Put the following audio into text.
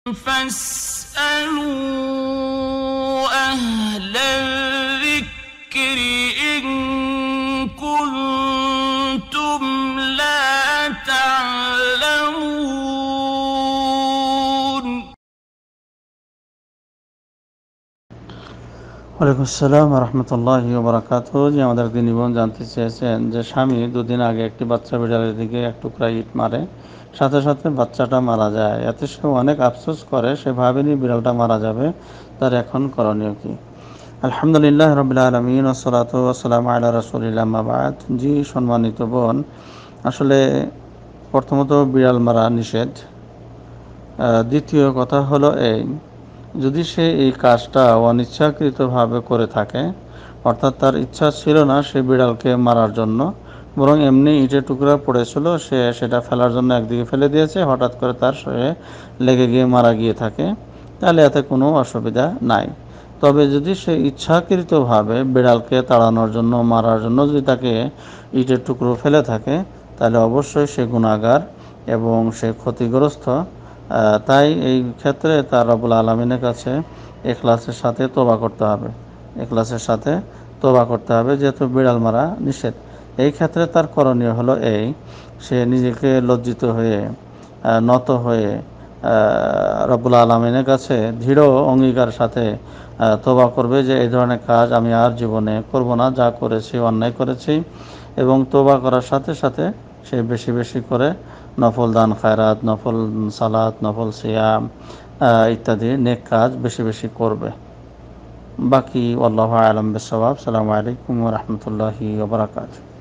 فاسألوا أهل الذكر إن كنتم لا تعلمون ওয়ালাইকুম আসসালাম রহমতুল্লাহি ওবরাকাতুহু। যে আমাদের দিনী বোন জানতে চেয়েছেন যে স্বামী দুদিন আগে একটি বাচ্চা বিড়ালের দিকে এক টুকরা ইট মারে, সাথে সাথে বাচ্চাটা মারা যায়। এতে সে অনেক আফসোস করে, সে ভাবেনি বিড়ালটা মারা যাবে। তার এখন করণীয় কি? আলহামদুলিল্লাহ রাব্বিল আলামিন ওয়াসসালাতু ওয়াসসালামু আলা রাসূলিল্লাহ আম্মা বা'দ। জি সম্মানিত বোন, আসলে প্রথমত বিড়াল মারা নিষেধ। দ্বিতীয় কথা হলো এই, যদি সে এই কাজটা অনিচ্ছাকৃতভাবে করে থাকে, অর্থাৎ তার ইচ্ছা ছিল না সে বিড়ালকে মারার জন্য, বরং এমনি ইটের টুকরা পড়েছিল, সে সেটা ফেলার জন্য একদিকে ফেলে দিয়েছে, হঠাৎ করে তার শরীরে লেগে গিয়ে মারা গিয়ে থাকে, তাহলে এতে কোনো অসুবিধা নাই। তবে যদি সে ইচ্ছাকৃতভাবে বিড়ালকে তাড়ানোর জন্য, মারার জন্য যদি তাকে ইটের টুকরো ফেলে থাকে, তাহলে অবশ্যই সে গুনাহগার এবং সে ক্ষতিগ্রস্ত। তাই এই ক্ষেত্রে তার রব্বুল আলামিনের কাছে ইখলাসের সাথে তওবা করতে হবে। ইখলাসের সাথে তওবা করতে হবে, যেহেতু বিড়াল মারা নিষেধ। এই ক্ষেত্রে তার করণীয় হলো এই, সে নিজেকে লজ্জিত হয়ে, নত হয়ে রব্বুল আলামিনের কাছে দৃঢ় অঙ্গীকার সাথে তওবা করবে যে এই ধরনের কাজ আমি আর জীবনে করব না, যা করেছি অন্যায় করেছি। এবং তওবা করার সাথে সাথে সে বেশি বেশি করে নফল দান খায়রাত, নফল সালাত, নফল সিয়াম ইত্যাদি নেক কাজ বেশি বেশি করবে। বাকি আল্লাহু আ'লাম বিস-সাওয়াব। আসসালামু আলাইকুম ওয়া রাহমাতুল্লাহি ওয়া বারাকাতুহু।